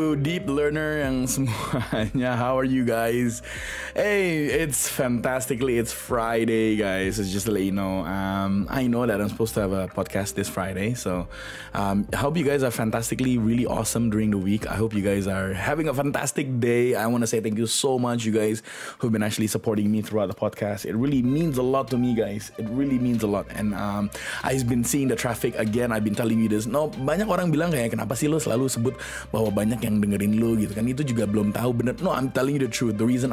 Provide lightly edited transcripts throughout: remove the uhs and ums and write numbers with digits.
you deep learner yang semuanya. How are you guys? Hey, it's fantastically. It's Friday, guys. It's just to let you know. I know that I'm supposed to have a podcast this Friday, so I hope you guys are fantastically, really awesome during the week. I hope you guys are having a fantastic day. I want to say thank you so much, you guys who've been actually supporting me throughout the podcast. It really means a lot to me, guys. It really means a lot. And I've been seeing the traffic again. I've been telling you this. No, banyak orang bilang kayak kenapa sih lo selalu sebut bahwa banyak yang dengerin lo gitu kan, itu juga belum tahu bener. No, I'm telling you the truth. The reason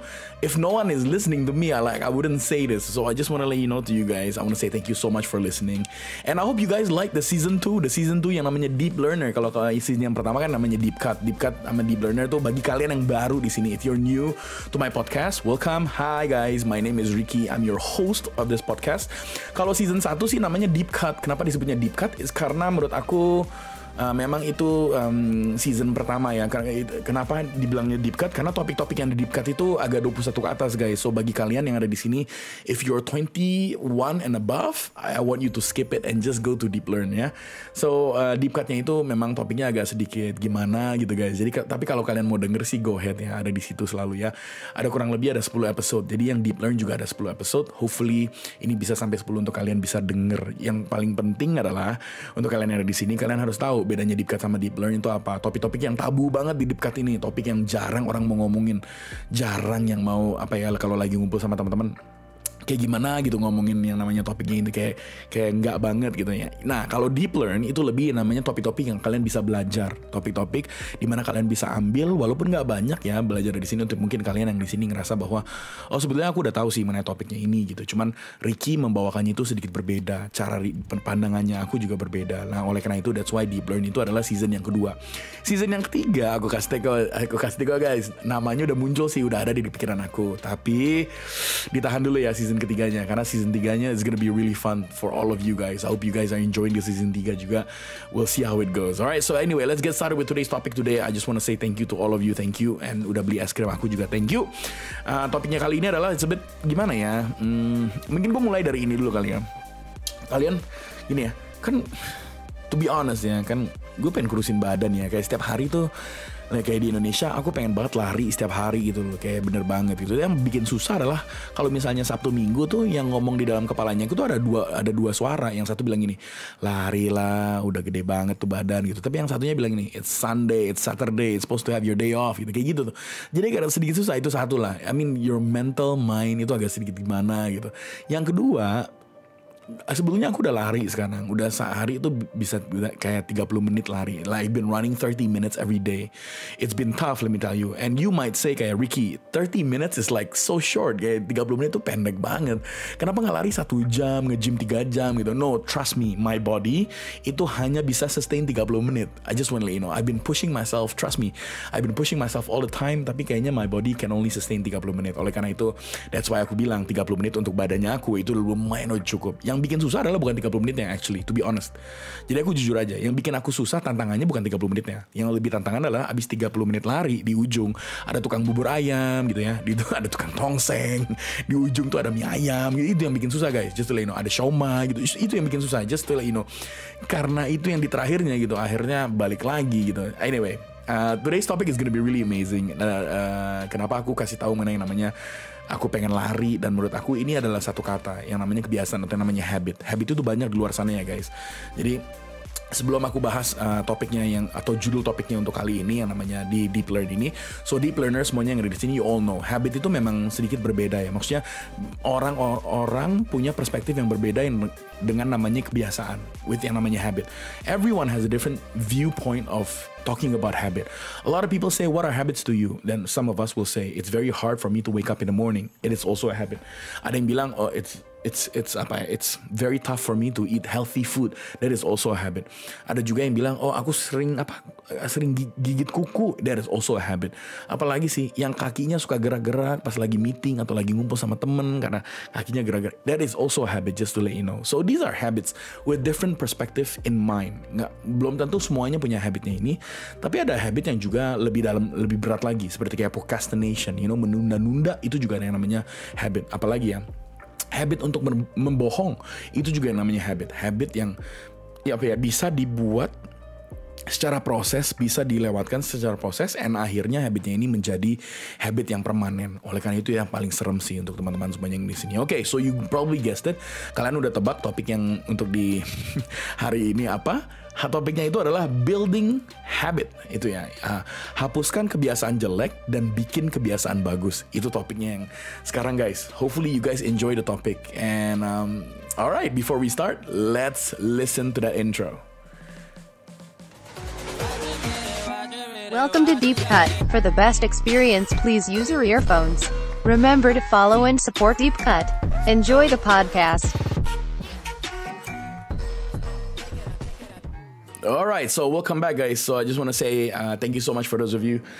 if no one is listening to me, I wouldn't say this. So I just want to let you know to you guys, I want to say thank you so much for listening. And I hope you guys like the season 2 yang namanya Deep Learner. Kalau season yang pertama kan namanya Deep Cut sama Deep Learner tuh bagi kalian yang baru di sini. If you're new to my podcast, welcome. Hi guys, my name is Ricky. I'm your host of this podcast. Kalau season 1 sih namanya Deep Cut. Kenapa disebutnya Deep Cut? Is karena menurut aku memang itu season pertama ya. Kenapa dibilangnya deep cut? Karena topik-topik yang di deep cut itu agak 21 ke atas, guys. So bagi kalian yang ada di sini, if you're 21 and above, I want you to skip it and just go to deep learn ya. So deep cutnya itu memang topiknya agak sedikit gimana gitu, guys. Jadi tapi kalau kalian mau denger sih go ahead ya, ada di situ selalu ya. Ada kurang lebih ada 10 episode. Jadi yang deep learn juga ada 10 episode. Hopefully ini bisa sampai 10 untuk kalian bisa denger. Yang paling penting adalah untuk kalian yang ada di sini, kalian harus tahu bedanya deep cut sama deep learn itu apa. Topik-topik yang tabu banget di deep cut ini, topik yang jarang orang mau ngomongin, jarang yang mau kalau lagi ngumpul sama teman-teman kayak gimana gitu ngomongin yang namanya topiknya itu kayak nggak banget gitu ya. Nah kalau deep learn itu lebih namanya topik-topik yang kalian bisa belajar, topik-topik dimana kalian bisa ambil walaupun nggak banyak ya belajar dari sini. Untuk mungkin kalian yang di sini ngerasa bahwa sebetulnya aku udah tahu sih mengenai topiknya ini gitu, cuman Ricky membawakannya itu sedikit berbeda, cara pandangannya aku juga berbeda. Nah oleh karena itu that's why deep learn itu adalah season yang kedua. Season yang ketiga aku kasih teko guys, namanya udah muncul sih, udah ada di pikiran aku, tapi ditahan dulu ya season ketiganya, karena season 3-nya is gonna be really fun for all of you guys. I hope you guys are enjoying the season 3 juga. We'll see how it goes. Alright, so anyway, let's get started with today's topic today. I just want to say thank you to all of you, thank you. And udah beli es krim aku juga, thank you. Topiknya kali ini adalah sebut gimana ya, mungkin gue mulai dari ini dulu kali ya. Kalian gini ya, kan to be honest ya, kan gue pengen kurusin badan ya, kayak setiap hari tuh kayak di Indonesia aku pengen banget lari setiap hari gitu loh, kayak bener banget gitu. Yang bikin susah adalah kalau misalnya Sabtu Minggu tuh yang ngomong di dalam kepalanya itu tuh ada dua suara. Yang satu bilang gini, lari lah udah gede banget tuh badan gitu, tapi yang satunya bilang gini, it's Sunday, it's Saturday, it's supposed to have your day off gitu, kayak gitu tuh. Jadi karena sedikit susah itu satu lah, I mean your mental mind itu agak sedikit gimana gitu. Yang kedua, sebelumnya aku udah lari sekarang, udah sehari itu bisa kayak 30 menit lari. Like I've been running 30 minutes every day. It's been tough, let me tell you. And you might say kayak Ricky, 30 minutes is like so short, kayak 30 menit itu pendek banget. Kenapa gak lari 1 jam, nge-gym 3 jam gitu? No, trust me, my body itu hanya bisa sustain 30 menit. I just want to let you know, I've been pushing myself, trust me, I've been pushing myself all the time, tapi kayaknya my body can only sustain 30 menit. Oleh karena itu, that's why aku bilang 30 menit untuk badannya aku itu lumayan cukup. Yang bikin susah adalah bukan 30 menitnya actually, to be honest. Jadi aku jujur aja, yang bikin aku susah tantangannya bukan 30 menitnya. Yang lebih tantangan adalah abis 30 menit lari, di ujung ada tukang bubur ayam gitu ya, di itu ada tukang tongseng, di ujung tuh ada mie ayam gitu. Itu yang bikin susah guys, just to let you know. Ada siomay gitu, itu yang bikin susah, just to let you know. Karena itu yang di terakhirnya gitu, akhirnya balik lagi gitu. Anyway, today's topic is gonna be really amazing. Kenapa aku kasih tahu mana yang namanya aku pengen lari, dan menurut aku ini adalah satu kata yang namanya kebiasaan atau yang namanya habit. Habit itu banyak di luar sana ya guys. Jadi sebelum aku bahas topiknya atau judul topiknya untuk kali ini yang namanya di Deep Learn ini. So Deep Learner semuanya yang ada di sini, you all know, habit itu memang sedikit berbeda ya. Maksudnya orang punya perspektif yang berbeda dengan namanya kebiasaan, with yang namanya habit. Everyone has a different viewpoint of talking about habit. A lot of people say, what are habits to you? Then some of us will say, it's very hard for me to wake up in the morning. It is also a habit. Ada yang bilang, it's very tough for me to eat healthy food. That is also a habit. Ada juga yang bilang, aku sering gigit kuku. That is also a habit. Apalagi sih yang kakinya suka gerak-gerak pas lagi meeting atau lagi ngumpul sama temen karena kakinya gerak-gerak. That is also a habit, just to let you know. So these are habits with different perspective in mind. Belum tentu semuanya punya habitnya ini, tapi ada habit yang juga lebih dalam, lebih berat lagi, seperti kayak procrastination, menunda-nunda, itu juga ada yang namanya habit. Apalagi ya, habit untuk membohong, itu juga yang namanya habit. Habit yang bisa dibuat secara proses, bisa dilewatkan secara proses, and akhirnya habitnya ini menjadi habit yang permanen. Oleh karena itu yang paling serem sih untuk teman-teman semuanya yang di sini. Oke, so you probably guessed it. Kalian udah tebak topik yang untuk di hari ini apa? Topiknya itu adalah building habit. Itu ya, hapuskan kebiasaan jelek dan bikin kebiasaan bagus. Itu topiknya yang sekarang guys. Hopefully you guys enjoy the topic. And alright, before we start, let's listen to that intro. Welcome to Deep Cut. For the best experience, please use your earphones. Remember to follow and support Deep Cut. Enjoy the podcast. Alright, so welcome back guys. So I just want to say thank you so much for those of you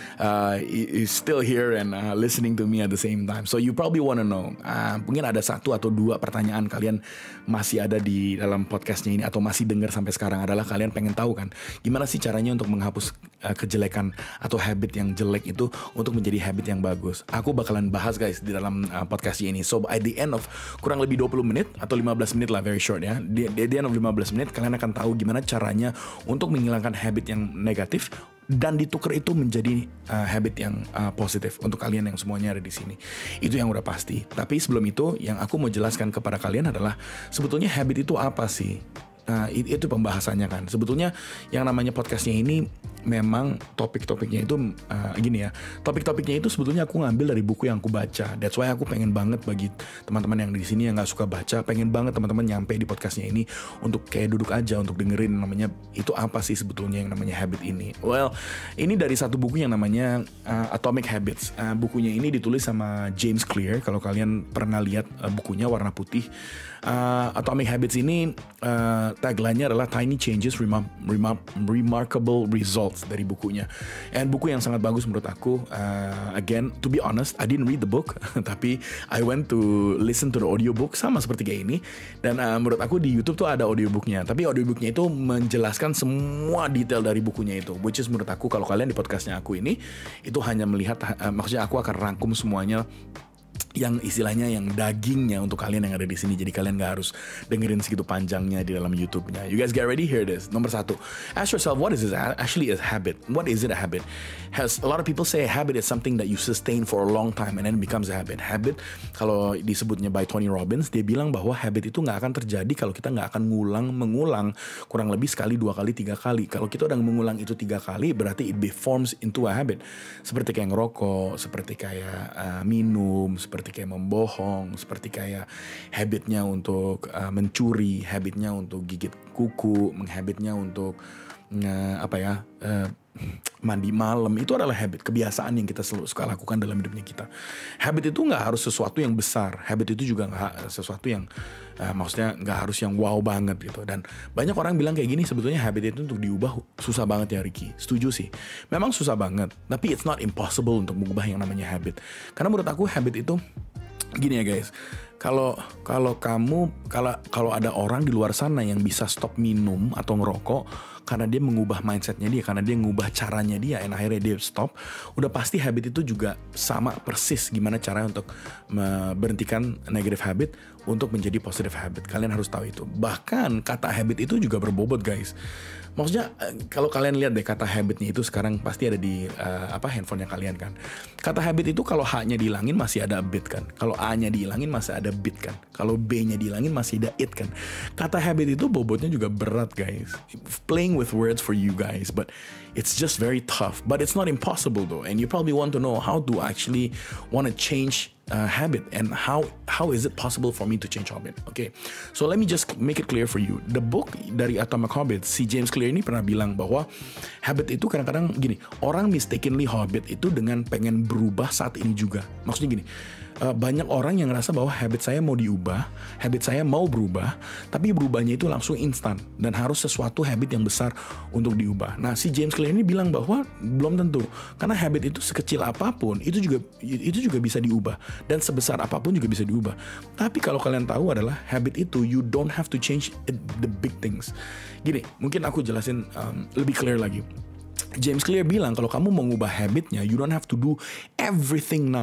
still here and listening to me at the same time. So you probably want to know, mungkin ada 1 atau 2 pertanyaan kalian masih ada di dalam podcastnya ini atau masih dengar sampai sekarang, adalah kalian pengen tahu kan gimana sih caranya untuk menghapus kejelekan atau habit yang jelek itu untuk menjadi habit yang bagus. Aku bakalan bahas guys di dalam podcastnya ini. So at the end of kurang lebih 20 menit atau 15 menit lah, very short ya, di end of 15 menit kalian akan tahu gimana caranya untuk menghilangkan habit yang negatif dan ditukar itu menjadi habit yang positif untuk kalian yang semuanya ada di sini. Itu yang udah pasti. Tapi sebelum itu, yang aku mau jelaskan kepada kalian adalah sebetulnya habit itu apa sih? Itu pembahasannya kan. Sebetulnya yang namanya podcastnya ini memang topik-topiknya itu gini ya. Topik-topiknya itu sebetulnya aku ngambil dari buku yang aku baca. That's why aku pengen banget bagi teman-teman yang di sini yang nggak suka baca, pengen banget teman-teman nyampe di podcastnya ini untuk kayak duduk aja untuk dengerin namanya itu apa sih sebetulnya yang namanya habit ini. Well, ini dari satu buku yang namanya Atomic Habits. Bukunya ini ditulis sama James Clear. Kalau kalian pernah lihat bukunya warna putih. Atomic Habits ini tagline-nya adalah Tiny Changes, Remarkable Results dari bukunya. And buku yang sangat bagus menurut aku. Again, to be honest, I didn't read the book, tapi I went to listen to the audiobook sama seperti kayak ini. Dan menurut aku di YouTube tuh ada audiobooknya. Tapi audiobooknya itu menjelaskan semua detail dari bukunya itu. Which is menurut aku kalau kalian di podcastnya aku ini, itu hanya melihat, maksudnya aku akan rangkum semuanya yang istilahnya yang dagingnya untuk kalian yang ada di sini. Jadi kalian gak harus dengerin segitu panjangnya di dalam YouTube-nya. You guys get ready? Here it is. Nomor 1. Ask yourself, what is this actually a habit? What is it a habit? A lot of people say a habit is something that you sustain for a long time and then it becomes a habit. Habit, kalau disebutnya by Tony Robbins, dia bilang bahwa habit itu gak akan terjadi kalau kita gak akan mengulang kurang lebih sekali, 2 kali, 3 kali. Kalau kita udah mengulang itu 3 kali, berarti it forms into a habit. Seperti kayak ngerokok, seperti kayak minum, seperti kayak membohong, seperti kayak habitnya untuk mencuri, habitnya untuk gigit kuku, habitnya untuk mandi malam. Itu adalah habit, kebiasaan yang kita selalu suka lakukan dalam hidupnya kita. Habit itu nggak harus sesuatu yang besar. Habit itu juga nggak sesuatu yang maksudnya nggak harus yang wow banget gitu. Dan banyak orang bilang kayak gini, sebetulnya habit itu untuk diubah susah banget ya Ricky. Setuju sih, memang susah banget. Tapi it's not impossible untuk mengubah yang namanya habit. Karena menurut aku habit itu gini ya guys. Kalau ada orang di luar sana yang bisa stop minum atau ngerokok karena dia mengubah mindsetnya dia, karena dia mengubah caranya dia, dan akhirnya dia stop, udah pasti habit itu juga sama persis gimana caranya untuk memberhentikan negative habit untuk menjadi positive habit. Kalian harus tahu itu. Bahkan kata habit itu juga berbobot guys. Maksudnya kalau kalian lihat deh kata habitnya itu sekarang pasti ada di handphonenya kalian kan. Kata habit itu kalau H-nya dihilangin masih ada bit kan. Kalau A-nya dihilangin masih ada bit kan. Kalau B-nya dihilangin masih ada it kan. Kata habit itu bobotnya juga berat guys. Playing with words for you guys, but it's just very tough. But it's not impossible though. And you probably want to know how to actually want to change habit and how is it possible for me to change habit. Okay, so let me just make it clear for you. The book dari Atomic Habits, si James Clear ini pernah bilang bahwa habit itu kadang-kadang gini, orang mistakenly habit itu dengan pengen berubah saat ini juga. Maksudnya gini, banyak orang yang ngerasa bahwa habit saya mau diubah, habit saya mau berubah, tapi berubahnya itu langsung instan dan harus sesuatu habit yang besar untuk diubah. Nah, si James Clear ini bilang bahwa belum tentu, karena habit itu sekecil apapun itu juga bisa diubah dan sebesar apapun juga bisa diubah. Tapi kalau kalian tahu adalah habit itu you don't have to change the big things. Gini, mungkin aku jelasin lebih clear lagi. James Clear bilang kalau kamu mau mengubah habitnya, you don't have to do everything now.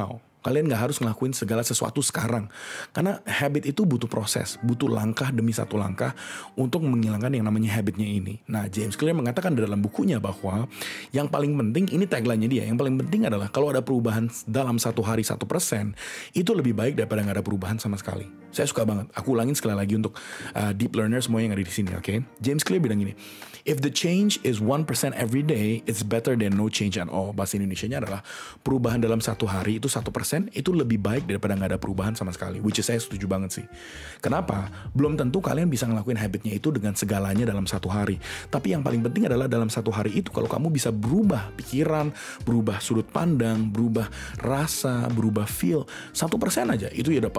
Kalian gak harus ngelakuin segala sesuatu sekarang. Karena habit itu butuh proses, butuh langkah demi satu langkah untuk menghilangkan yang namanya habitnya ini. Nah, James Clear mengatakan dalam bukunya bahwa yang paling penting, ini tagline-nya dia, yang paling penting adalah kalau ada perubahan dalam satu hari 1%, itu lebih baik daripada gak ada perubahan sama sekali. Saya suka banget. Aku ulangin sekali lagi untuk deep learner semua yang ada di sini, oke? James Clear bilang gini, if the change is 1% every day, it's better than no change at all. Bahasa Indonesianya adalah perubahan dalam satu hari itu 1%, itu lebih baik daripada nggak ada perubahan sama sekali. Which is saya setuju banget sih. Kenapa? Belum tentu kalian bisa ngelakuin habitnya itu dengan segalanya dalam satu hari. Tapi yang paling penting adalah dalam satu hari itu kalau kamu bisa berubah pikiran, berubah sudut pandang, berubah rasa, berubah feel 1% aja, itu ya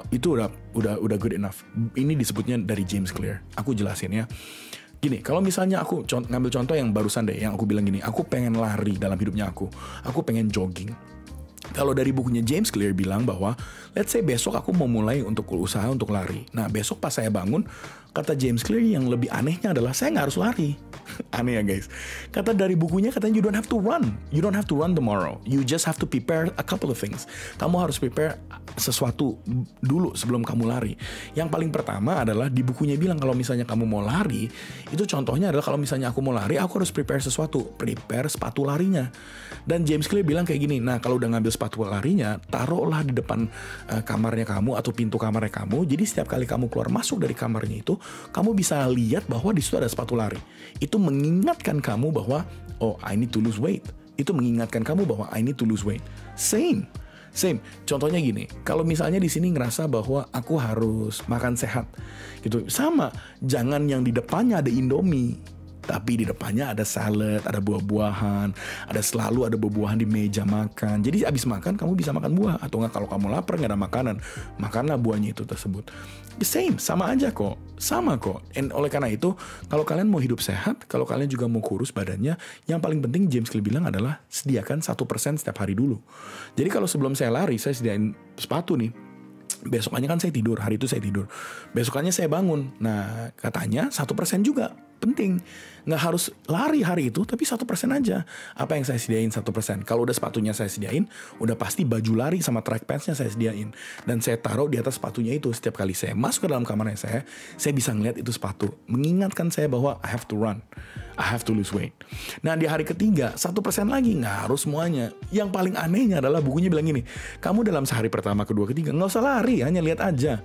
udah good enough. Ini disebutnya dari James Clear. Aku jelasin ya. Gini, kalau misalnya aku ngambil contoh yang barusan deh, yang aku bilang gini, aku pengen lari dalam hidupnya aku pengen jogging. Kalau dari bukunya James Clear bilang bahwa, let's say besok aku mau mulai untuk usaha untuk lari. Nah, besok pas saya bangun, kata James Clear yang lebih anehnya adalah saya nggak harus lari. Aneh ya guys. Kata dari bukunya katanya you don't have to run. You don't have to run tomorrow. You just have to prepare a couple of things. Kamu harus prepare sesuatu dulu sebelum kamu lari. Yang paling pertama adalah di bukunya bilang kalau misalnya kamu mau lari, itu contohnya adalah kalau misalnya aku mau lari, aku harus prepare sesuatu. Prepare sepatu larinya. Dan James Clear bilang kayak gini, nah kalau udah ngambil sepatu larinya, taruhlah di depan kamarnya kamu atau pintu kamarnya kamu. Jadi setiap kali kamu keluar masuk dari kamarnya itu, kamu bisa lihat bahwa di situ ada sepatu lari. Itu mengingatkan kamu bahwa, oh, I need to lose weight. Itu mengingatkan kamu bahwa I need to lose weight. Same. Contohnya gini, kalau misalnya di sini ngerasa bahwa aku harus makan sehat, gitu. Sama, jangan yang di depannya ada Indomie. Tapi di depannya ada salad, ada buah-buahan, selalu ada buah-buahan di meja makan. Jadi abis makan kamu bisa makan buah. Atau enggak kalau kamu lapar nggak ada makanan, makanlah buahnya itu tersebut. The same, sama aja kok. Sama kok. And oleh karena itu, kalau kalian mau hidup sehat, kalau kalian juga mau kurus badannya, yang paling penting James Clear bilang adalah sediakan 1% setiap hari dulu. Jadi kalau sebelum saya lari, saya sediain sepatu nih. Besokannya kan saya tidur, hari itu saya tidur. Besokannya saya bangun. Nah, katanya 1% juga penting. Nggak harus lari hari itu, tapi 1% aja. Apa yang saya sediain 1%? Kalau udah sepatunya saya sediain, udah pasti baju lari sama track pants-nya saya sediain. Dan saya taruh di atas sepatunya itu. Setiap kali saya masuk ke dalam kamarnya saya bisa ngeliat itu sepatu. Mengingatkan saya bahwa I have to run. I have to lose weight. Nah di hari ketiga 1% lagi, nggak harus semuanya. Yang paling anehnya adalah bukunya bilang gini, kamu dalam sehari pertama, kedua, ketiga nggak usah lari, hanya lihat aja.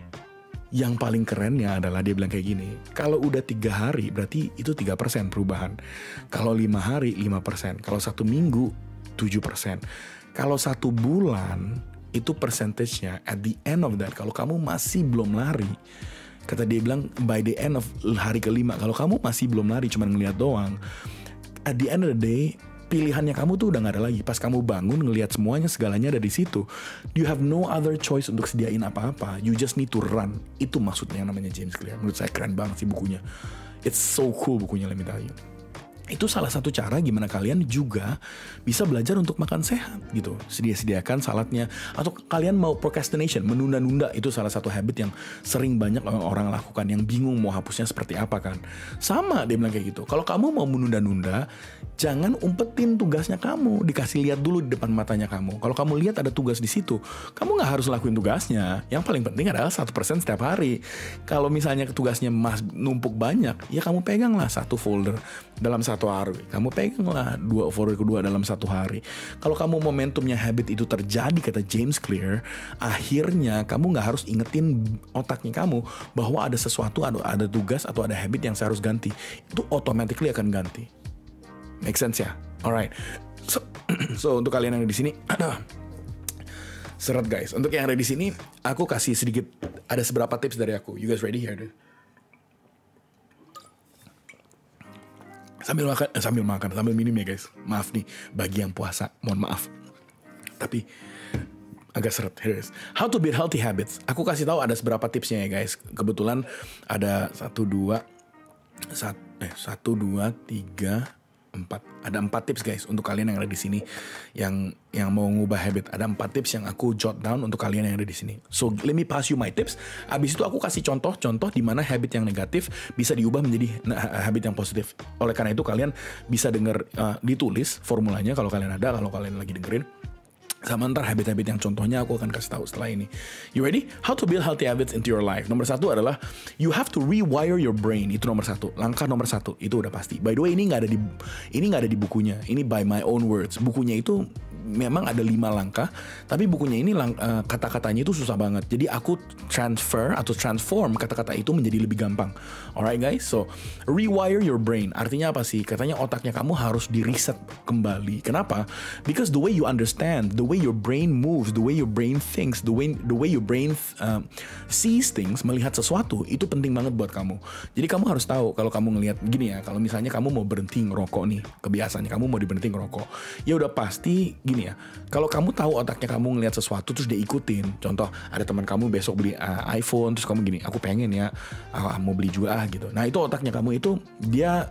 Yang paling kerennya adalah dia bilang kayak gini, kalau udah 3 hari berarti itu 3% perubahan. Kalau 5 hari 5%, kalau 1 minggu 7%. Kalau 1 bulan itu percentage-nya at the end of that, kalau kamu masih belum lari, kata dia bilang by the end of hari kelima, kalau kamu masih belum lari cuma ngeliat doang, at the end of the day pilihannya kamu tuh udah gak ada lagi. Pas kamu bangun ngelihat semuanya, segalanya ada di situ. You have no other choice untuk sediain apa-apa. You just need to run. Itu maksudnya yang namanya James Clear. Menurut saya keren banget sih bukunya. It's so cool bukunya, let me tell you. Itu salah satu cara gimana kalian juga bisa belajar untuk makan sehat gitu. Sediakan saladnya. Atau kalian mau procrastination, menunda-nunda, itu salah satu habit yang sering banyak orang lakukan, yang bingung mau hapusnya seperti apa kan. Sama dia bilang kayak gitu. Kalau kamu mau menunda-nunda, jangan umpetin tugasnya kamu. Dikasih lihat dulu di depan matanya kamu. Kalau kamu lihat ada tugas di situ, kamu gak harus lakuin tugasnya. Yang paling penting adalah 1% setiap hari. Kalau misalnya tugasnya numpuk banyak, ya kamu peganglah 1 folder dalam 1 hari. Kamu peganglah 2 folder kedua dalam 1 hari. Kalau kamu momentumnya habit itu terjadi, kata James Clear, akhirnya kamu gak harus ingetin otaknya kamu bahwa ada sesuatu, ada tugas atau ada habit yang saya harus ganti. Itu automatically akan ganti. Make sense ya? Alright. So untuk kalian yang ada di sini, seret guys. Untuk yang ada di sini, aku kasih sedikit, ada seberapa tips dari aku. You guys ready here? Dude? Sambil minum ya guys. Maaf nih bagi yang puasa, mohon maaf. Tapi agak seret. Here it is. How to build healthy habits. Aku kasih tahu ada seberapa tipsnya ya guys. Kebetulan ada 1, 2, 3, 4. Ada 4 tips guys untuk kalian yang ada di sini yang mau ngubah habit. Ada 4 tips yang aku jot down untuk kalian yang ada di sini. So let me pass you my tips. Abis itu aku kasih contoh-contoh di mana habit yang negatif bisa diubah menjadi habit yang positif. Oleh karena itu kalian bisa denger ditulis formulanya kalau kalian ada, kalau kalian lagi dengerin. Sama ntar habit-habit yang contohnya aku akan kasih tahu setelah ini. You ready? How to build healthy habits into your life. Nomor 1 adalah you have to rewire your brain. Itu nomor 1. Langkah nomor 1 itu udah pasti. By the way, ini nggak ada di bukunya. Ini by my own words. Bukunya itu memang ada 5 langkah, tapi bukunya ini kata-katanya itu susah banget. Jadi aku transform kata-kata itu menjadi lebih gampang. Alright guys, so rewire your brain. Artinya apa sih? Katanya otaknya kamu harus di reset kembali. Kenapa? Because the way you understand, the way your brain moves, the way your brain thinks, the way your brain sees things, melihat sesuatu, itu penting banget buat kamu. Jadi kamu harus tahu kalau kamu ngelihat gini ya, kalau misalnya kamu mau berhenti ngerokok nih, kebiasaannya kamu mau berhenti ngerokok, ya udah pasti gini ya, kalau kamu tahu otaknya kamu ngelihat sesuatu terus dia ikutin. Contoh, ada teman kamu besok beli iPhone, terus kamu gini, aku pengen ya, mau beli juga gitu. Nah itu otaknya kamu itu dia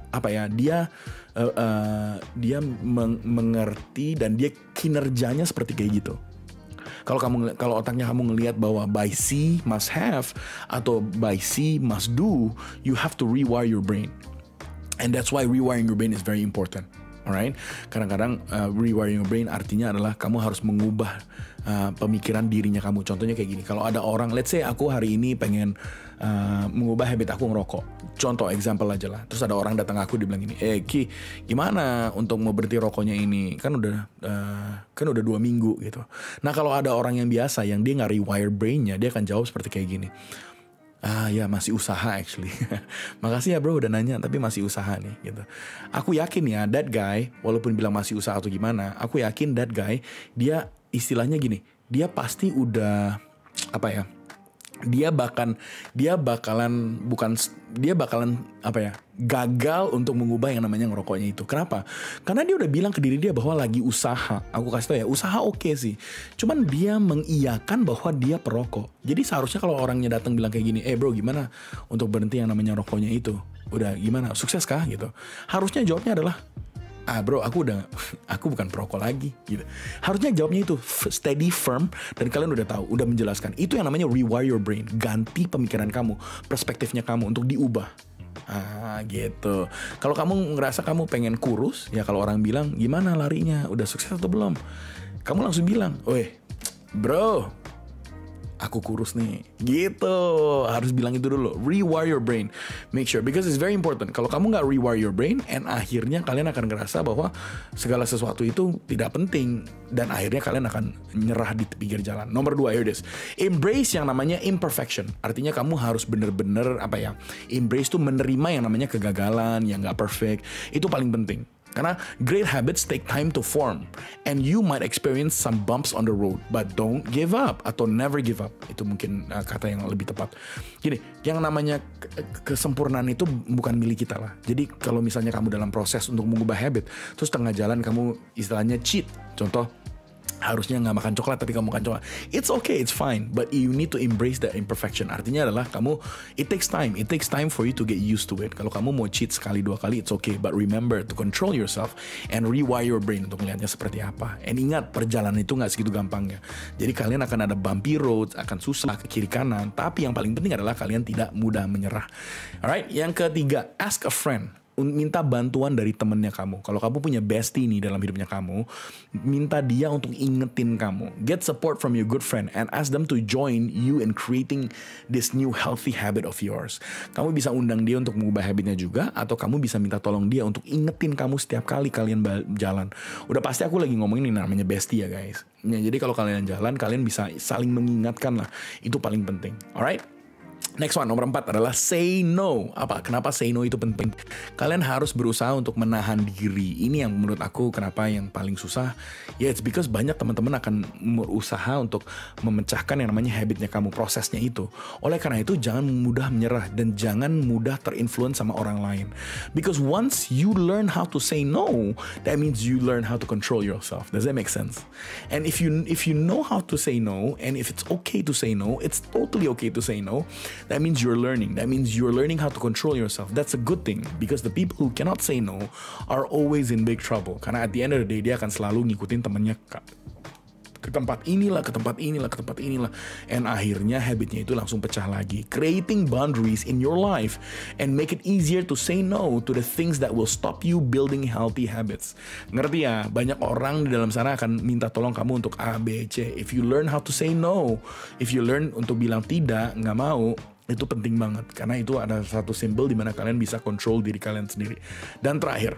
mengerti dan dia kinerjanya seperti kayak gitu. Kalau otaknya kamu ngelihat bahwa by see must have atau by see must do, you have to rewire your brain. And that's why rewiring your brain is very important. Alright, kadang-kadang rewiring your brain artinya adalah kamu harus mengubah pemikiran dirinya kamu. Contohnya kayak gini, kalau ada orang, let's say aku hari ini pengen mengubah habit aku ngerokok. Contoh, example aja lah. Terus ada orang datang aku, dia bilang gini, Ki, gimana untuk mau berhenti rokoknya ini? Kan udah 2 minggu gitu. Nah kalau ada orang yang biasa, yang dia nggak rewire brainnya, dia akan jawab seperti kayak gini. Ya masih usaha actually. Makasih ya bro udah nanya, tapi masih usaha nih gitu. Aku yakin ya that guy, walaupun bilang masih usaha atau gimana, aku yakin that guy, dia istilahnya gini, dia pasti udah dia bakalan gagal untuk mengubah yang namanya ngerokoknya itu. Kenapa? Karena dia udah bilang ke diri dia bahwa lagi usaha. Aku kasih tau ya, usaha oke sih. Cuman dia mengiyakan bahwa dia perokok. Jadi seharusnya kalau orangnya datang bilang kayak gini, bro gimana untuk berhenti yang namanya rokoknya itu? Udah gimana? Sukses kah gitu? Harusnya jawabnya adalah, bro aku bukan perokok lagi gitu. Harusnya jawabnya itu steady, firm, dan kalian udah tahu, udah menjelaskan. Itu yang namanya rewire your brain. Ganti pemikiran kamu, perspektifnya kamu untuk diubah. Gitu. Kalau kamu ngerasa kamu pengen kurus, ya kalau orang bilang gimana larinya, udah sukses atau belum, kamu langsung bilang, bro aku kurus nih, gitu. Harus bilang itu dulu. Rewire your brain. Make sure, because it's very important. Kalau kamu nggak rewire your brain, and akhirnya kalian akan ngerasa bahwa segala sesuatu itu tidak penting, dan akhirnya kalian akan nyerah di pinggir jalan. Nomor 2, here it is. Embrace yang namanya imperfection. Artinya kamu harus bener-bener embrace tuh menerima yang namanya kegagalan, yang nggak perfect. Itu paling penting. Karena great habits take time to form, and you might experience some bumps on the road, but don't give up atau never give up. Itu mungkin kata yang lebih tepat. Gini, yang namanya kesempurnaan itu bukan milik kita lah. Jadi kalau misalnya kamu dalam proses untuk mengubah habit, terus tengah jalan kamu istilahnya cheat. Contoh, harusnya nggak makan coklat tapi kamu makan coklat. It's okay, it's fine, but you need to embrace the imperfection. Artinya adalah it takes time for you to get used to it. Kalau kamu mau cheat sekali 2 kali, it's okay, but remember to control yourself and rewire your brain untuk melihatnya seperti apa. And ingat, perjalanan itu nggak segitu gampangnya. Jadi kalian akan ada bumpy roads, akan susah ke kiri kanan, tapi yang paling penting adalah kalian tidak mudah menyerah. Alright, yang ketiga, ask a friend. Minta bantuan dari temennya kamu. Kalau kamu punya bestie nih dalam hidupnya kamu, minta dia untuk ingetin kamu. Get support from your good friend and ask them to join you in creating this new healthy habit of yours. Kamu bisa undang dia untuk mengubah habitnya juga, atau kamu bisa minta tolong dia untuk ingetin kamu setiap kali kalian jalan. Udah pasti aku lagi ngomongin ini namanya bestie ya guys. Ya, jadi kalau kalian jalan, kalian bisa saling mengingatkan lah. Itu paling penting. Alright? Next one, nomor 4 adalah say no. Kenapa say no itu penting? Kalian harus berusaha untuk menahan diri. Ini yang menurut aku kenapa yang paling susah. Ya, it's because banyak teman-teman akan berusaha untuk memecahkan yang namanya habitnya kamu, prosesnya itu. Oleh karena itu, jangan mudah menyerah dan jangan mudah terinfluence sama orang lain. Because once you learn how to say no, that means you learn how to control yourself. Does that make sense? And if you know how to say no, and if it's okay to say no, it's totally okay to say no. That means you're learning. That means you're learning how to control yourself. That's a good thing, because the people who cannot say no are always in big trouble. Karena at the end of the day, dia akan selalu ngikutin temennya. ke tempat inilah, ke tempat inilah, ke tempat inilah. And akhirnya habitnya itu langsung pecah lagi. Creating boundaries in your life and make it easier to say no to the things that will stop you building healthy habits. Ngerti ya? Banyak orang di dalam sana akan minta tolong kamu untuk A, B, C. If you learn how to say no, if you learn untuk bilang tidak, nggak mau, itu penting banget. Karena itu ada satu simbol di mana kalian bisa control diri kalian sendiri. Dan terakhir,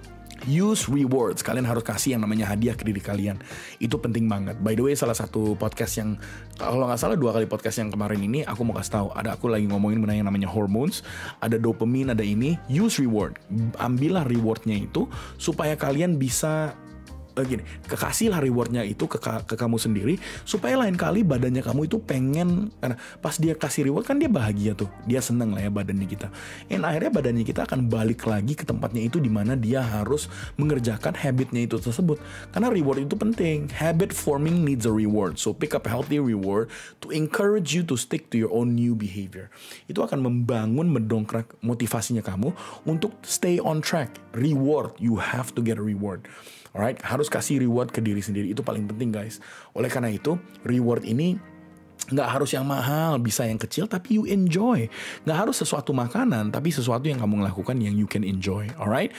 use rewards. Kalian harus kasih yang namanya hadiah ke diri kalian. Itu penting banget. By the way, salah satu podcast yang, kalau nggak salah 2 kali podcast yang kemarin ini, aku mau kasih tahu. Aku lagi ngomongin mengenai yang namanya hormones. Ada dopamine, ada ini. Use reward. Ambillah rewardnya itu supaya kalian bisa gini, kasihlah rewardnya itu ke kamu sendiri supaya lain kali badannya kamu itu pengen, karena pas dia kasih reward kan dia bahagia tuh, dia seneng lah ya badannya kita. And akhirnya badannya kita akan balik lagi ke tempatnya itu di mana dia harus mengerjakan habitnya itu tersebut. Karena reward itu penting. Habit forming needs a reward. So pick up a healthy reward to encourage you to stick to your own new behavior. Itu akan membangun, mendongkrak motivasinya kamu untuk stay on track. Reward, you have to get a reward. Alright, harus kasih reward ke diri sendiri, itu paling penting guys. Oleh karena itu, reward ini nggak harus yang mahal, bisa yang kecil tapi you enjoy. Nggak harus sesuatu makanan, tapi sesuatu yang kamu lakukan yang you can enjoy. Alright,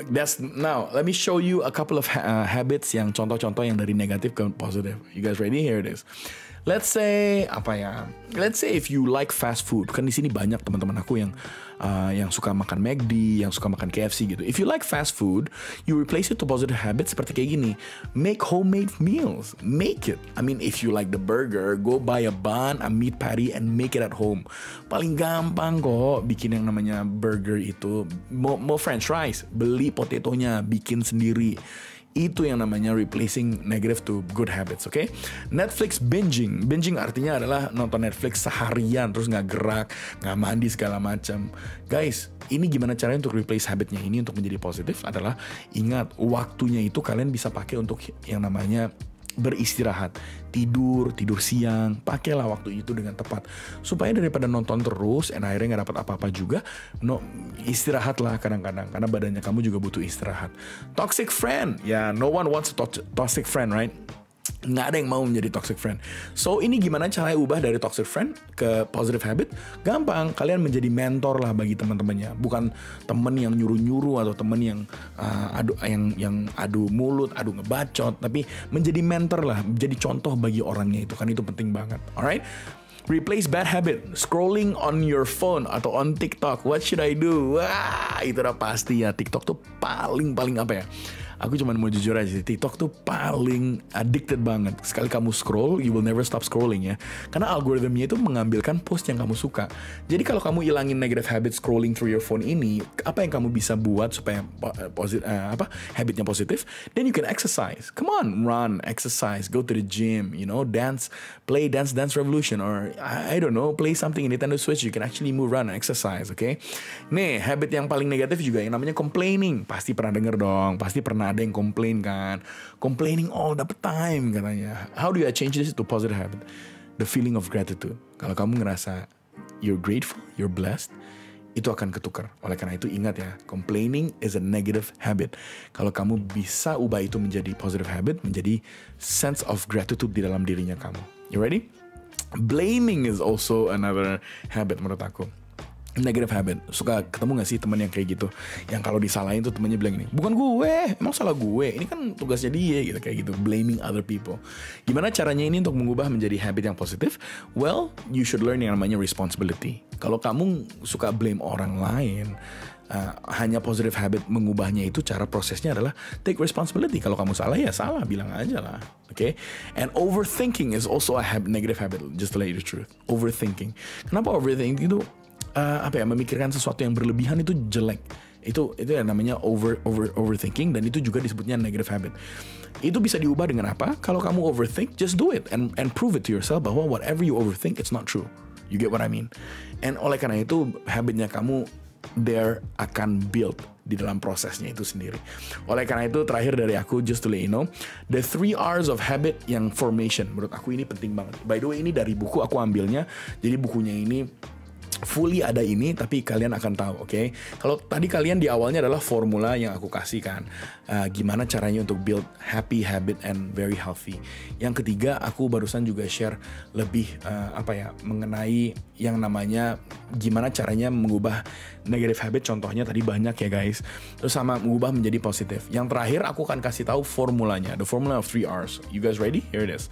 now let me show you a couple of habits yang contoh-contoh yang dari negatif ke positif. You guys ready? Here it is. Let's say Let's say if you like fast food, kan di sini banyak teman-teman aku yang suka makan McD, yang suka makan KFC gitu. If you like fast food, you replace it to positive habits seperti kayak gini. Make homemade meals. Make it. I mean, if you like the burger, go buy a bun, a meat patty, and make it at home. Paling gampang kok bikin yang namanya burger itu. Mau french fries, beli potatonya, bikin sendiri. Itu yang namanya replacing negative to good habits, oke? Netflix binging. Binging artinya adalah nonton Netflix seharian terus nggak gerak, nggak mandi segala macam. Guys, ini gimana caranya untuk replace habitnya ini untuk menjadi positif adalah ingat waktunya itu kalian bisa pakai untuk yang namanya beristirahat, tidur siang, pakailah waktu itu dengan tepat supaya daripada nonton terus and akhirnya nggak dapat apa-apa juga. Istirahatlah kadang-kadang karena badannya kamu juga butuh istirahat. Toxic friend, ya, no one wants a toxic friend, right? Nggak ada yang mau menjadi toxic friend. So ini gimana caranya ubah dari toxic friend ke positive habit? Gampang, kalian menjadi mentor lah bagi teman-temannya. Bukan teman yang nyuruh-nyuruh atau teman yang adu mulut, adu ngebacot, tapi menjadi mentor lah, menjadi contoh bagi orangnya itu, kan itu penting banget. Alright? Replace bad habit, scrolling on your phone atau on TikTok. What should I do? Wah, itu udah pasti ya. TikTok tuh paling apa ya? Aku cuma mau jujur aja sih, TikTok tuh paling addicted banget. Sekali kamu scroll, you will never stop scrolling ya. Karena algoritmnya itu mengambilkan post yang kamu suka. Jadi kalau kamu ilangin negative habit scrolling through your phone ini, apa yang kamu bisa buat supaya habitnya positif? Then you can exercise. Come on, run, exercise, go to the gym, you know, dance, play Dance Revolution, or I don't know, play something in Nintendo Switch. You can actually move around and exercise, okay? Nih, habit yang paling negatif juga yang namanya complaining. Pasti pernah denger dong, pasti pernah ada yang komplain kan, complaining all the time katanya. How do I change this to positive habit? The feeling of gratitude. Kalau kamu ngerasa you're grateful, you're blessed, itu akan ketukar. Oleh karena itu ingat ya, complaining is a negative habit. Kalau kamu bisa ubah itu menjadi positive habit, menjadi sense of gratitude di dalam dirinya kamu. You ready? Blaming is also another habit menurut aku. Negative habit. Suka ketemu gak sih teman yang kayak gitu, yang kalau disalahin tuh temannya bilang gini, bukan gue, emang salah gue, ini kan tugasnya dia gitu, kayak gitu, blaming other people. Gimana caranya ini untuk mengubah menjadi habit yang positif? Well, you should learn yang namanya responsibility. Kalau kamu suka blame orang lain, hanya positive habit mengubahnya itu cara prosesnya adalah take responsibility. Kalau kamu salah ya salah, bilang aja lah, okay? And overthinking is also a negative habit. Just to let you the truth, overthinking. Kenapa overthinking itu memikirkan sesuatu yang berlebihan itu jelek. Itu yang namanya overthinking, dan itu juga disebutnya negative habit. Itu bisa diubah dengan apa? Kalau kamu overthink, just do it and prove it to yourself bahwa whatever you overthink it's not true. You get what I mean? And oleh karena itu habitnya kamu there akan build di dalam prosesnya itu sendiri. Oleh karena itu terakhir dari aku, just to let you know, the 3 R's of habit yang formation, menurut aku ini penting banget. By the way, ini dari buku aku ambilnya. Jadi bukunya ini fully ada ini, tapi kalian akan tahu, oke? Kalau tadi kalian di awalnya adalah formula yang aku kasih kan, gimana caranya untuk build happy habit and very healthy. Yang ketiga, aku barusan juga share lebih mengenai yang namanya gimana caranya mengubah negative habit. Contohnya tadi banyak ya guys. Terus sama mengubah menjadi positif. Yang terakhir aku akan kasih tahu formulanya, the formula of 3 R's. You guys ready? Here it is.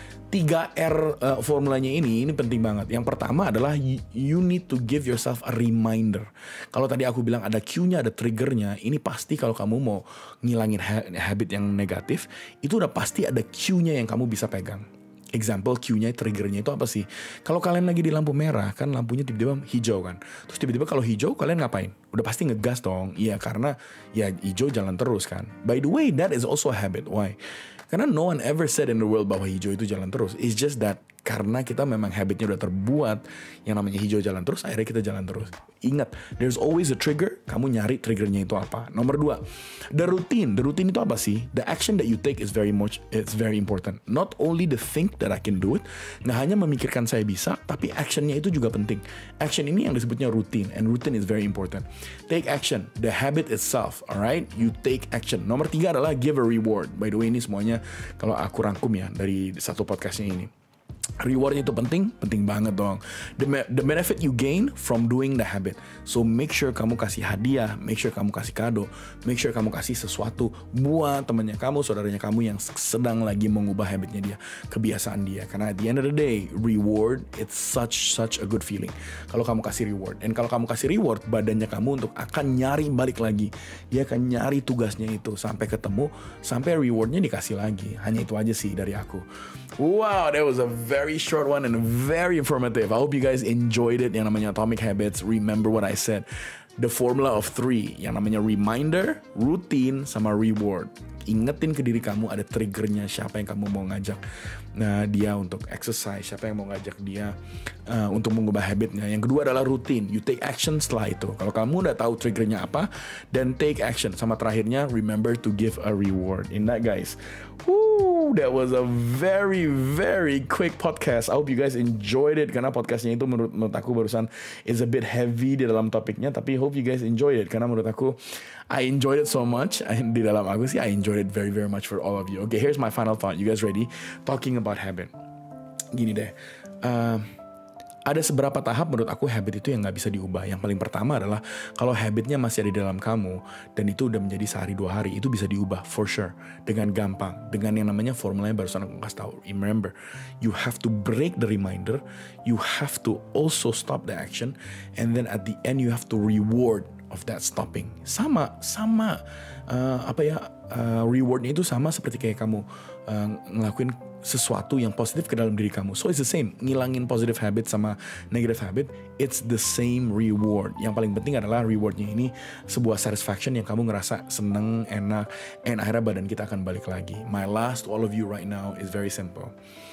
3R formulanya ini penting banget. Yang pertama adalah you need to give yourself a reminder. Kalau tadi aku bilang ada cue-nya, ada trigger-nya, ini pasti kalau kamu mau ngilangin habit yang negatif, itu udah pasti ada cue-nya yang kamu bisa pegang. Example, cue-nya, trigger-nya itu apa sih? Kalau kalian lagi di lampu merah, kan lampunya tiba-tiba hijau kan. Terus tiba-tiba kalau hijau, kalian ngapain? Udah pasti ngegas dong. Iya, karena ya hijau jalan terus kan. By the way, that is also a habit. Why? Karena no one ever said in the world bahwa hijau itu jalan terus. It's just that karena kita memang habitnya udah terbuat yang namanya hijau jalan terus, akhirnya kita jalan terus. Ingat, there's always a trigger. Kamu nyari triggernya itu apa. Nomor 2, the routine. The routine itu apa sih? The action that you take is very important. Not only the think that I can do it, nggak hanya memikirkan saya bisa, tapi actionnya itu juga penting. Action ini yang disebutnya routine, and routine is very important. Take action, the habit itself, alright? You take action. Nomor 3 adalah give a reward. By the way, ini semuanya kalau aku rangkum ya dari satu podcastnya ini. Rewardnya itu penting banget dong. The benefit you gain from doing the habit. So make sure kamu kasih hadiah, make sure kamu kasih kado, make sure kamu kasih sesuatu buat temannya kamu, saudaranya kamu yang sedang lagi mengubah habitnya dia, kebiasaan dia. Karena at the end of the day, reward it's such a good feeling. Kalau kamu kasih reward, dan kalau kamu kasih reward, badannya kamu untuk akan nyari balik lagi. Dia akan nyari tugasnya itu sampai ketemu, sampai rewardnya dikasih lagi. Hanya itu aja sih dari aku. Wow, that was a very short one and very informative. I hope you guys enjoyed it. Yang namanya Atomic Habits. Remember what I said. The formula of 3. Yang namanya reminder, routine, sama reward. Ingetin ke diri kamu ada triggernya, siapa yang kamu mau ngajak dia untuk exercise, siapa yang mau ngajak dia untuk mengubah habitnya. Yang kedua adalah routine. You take action setelah itu. Kalau kamu udah tahu triggernya apa, then take action. Sama terakhirnya, remember to give a reward. In that guys, that was a very quick podcast. I hope you guys enjoyed it. Karena podcastnya itu menurut aku barusan is a bit heavy di dalam topiknya. Tapi hope you guys enjoyed it. Karena menurut aku, I enjoyed it so much. Di dalam aku sih, I enjoyed it very much for all of you. Okay, here's my final thought. You guys ready? Talking about habit. Gini deh. Ada seberapa tahap menurut aku habit itu yang gak bisa diubah. Yang paling pertama adalah kalau habitnya masih ada di dalam kamu dan itu udah menjadi sehari 2 hari, itu bisa diubah for sure dengan gampang, dengan yang namanya formulanya barusan aku kasih tahu. Remember, you have to break the reminder, you have to also stop the action, and then at the end you have to reward of that stopping. Sama rewardnya itu sama seperti kayak kamu ngelakuin sesuatu yang positif ke dalam diri kamu. So it's the same. Ngilangin positive habit sama negative habit, it's the same reward. Yang paling penting adalah rewardnya ini sebuah satisfaction yang kamu ngerasa seneng, enak, and akhirnya badan kita akan balik lagi. My last to all of you right now is very simple.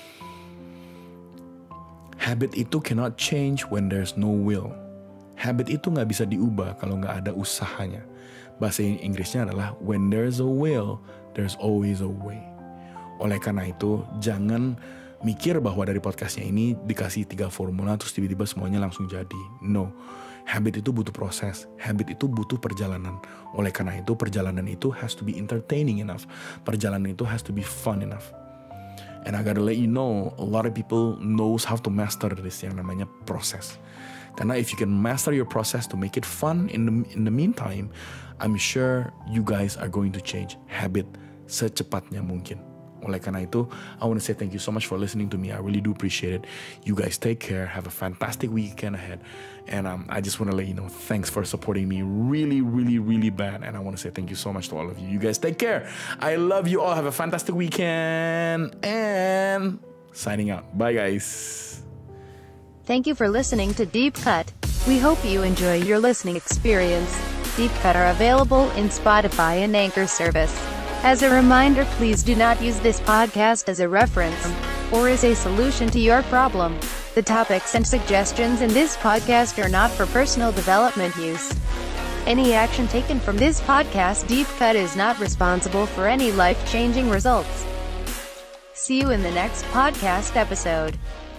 Habit itu cannot change when there's no will. Habit itu gak bisa diubah kalau gak ada usahanya. Bahasa Inggrisnya adalah when there's a will, there's always a way. Oleh karena itu, jangan mikir bahwa dari podcastnya ini dikasih 3 formula terus tiba-tiba semuanya langsung jadi. No, habit itu butuh proses, habit itu butuh perjalanan. Oleh karena itu, perjalanan itu has to be entertaining enough. Perjalanan itu has to be fun enough. And I gotta let you know, a lot of people knows how to master this yang namanya proses. Karena if you can master your process to make it fun in the meantime, I'm sure you guys are going to change habit secepatnya mungkin. Oleh karena itu, I want to say thank you so much for listening to me. I really do appreciate it. You guys take care. Have a fantastic weekend ahead. And I just want to let you know, thanks for supporting me really bad. And I want to say thank you so much to all of you. You guys take care. I love you all. Have a fantastic weekend. And signing out. Bye, guys. Thank you for listening to Deep Cut. We hope you enjoy your listening experience. Deep Cut are available in Spotify and Anchor service. As a reminder, please do not use this podcast as a reference or as a solution to your problem. The topics and suggestions in this podcast are not for personal development use. Any action taken from this podcast Deep Cut is not responsible for any life-changing results. See you in the next podcast episode.